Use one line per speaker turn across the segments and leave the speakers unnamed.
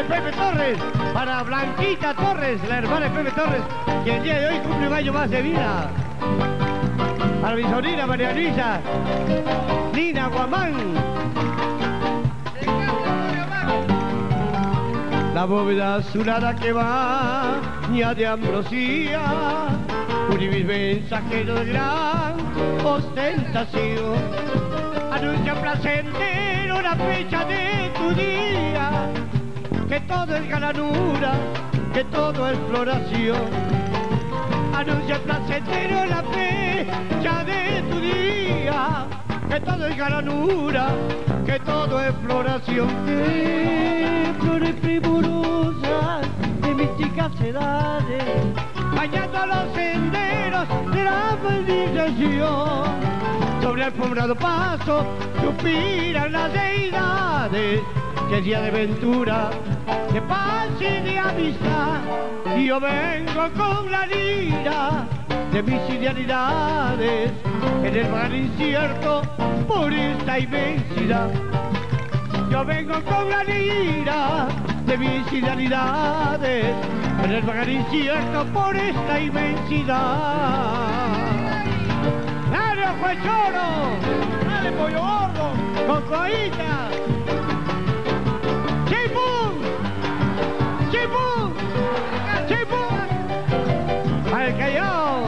Pepe Torres, para Blanquita Torres, la hermana de Pepe Torres, que el día de hoy cumple un año más de vida. Para mi sobrina María Luisa, Nina Guamán. La bóveda azulada que baña de ambrosía, un mensajero de gran ostentación, anuncia placentero la fecha de tu día, que todo es galanura, que todo es floración. Anuncia placentero la fecha de tu día, que todo es galanura, que todo es floración. Que flores primorosas de místicas edades, bañando los senderos de la bendición. Sobre el alfombrado paso suspiran las deidades, que es día de ventura, de paz y de amistad. Y yo vengo con la lira de mis idealidades, en el mar incierto por esta inmensidad. Yo vengo con la lira de mis idealidades, en el mar incierto por esta inmensidad. ¡Dale, ojo el choro! ¡Dale, pollo gordo! ¡Cocoíta! ¡Chipum! ¡Chipum! ¡Chipum! ¡Al Callao!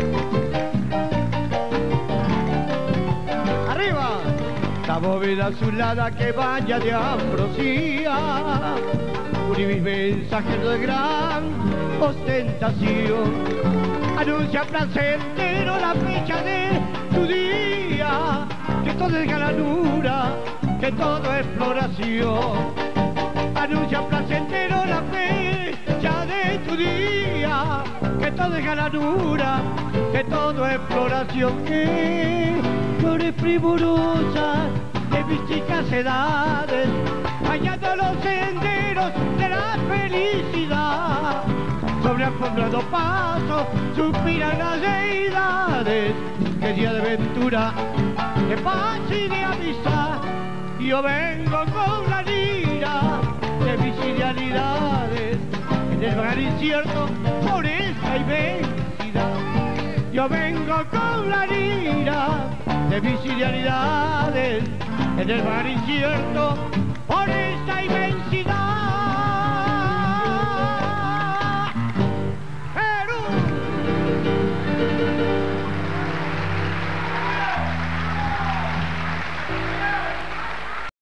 ¡Arriba! La bóveda azulada que baña de ambrosía, un mensajero de gran ostentación, anuncia placentero la fecha de tu día, que todo es galanura, que todo es floración. Anuncia placentero la fecha de tu día, que todo es galanura, que todo es floración. Que flores primorosas de místicas edades, bañando los senderos de la felicidad. Sobre alfombrado paso suspiran las deidades, que día de ventura, de paz y de amistad. Yo vengo con la lira de mis idealidades, en el mar incierto por esta inmensidad. Yo vengo con la lira de mis idealidades, en el mar incierto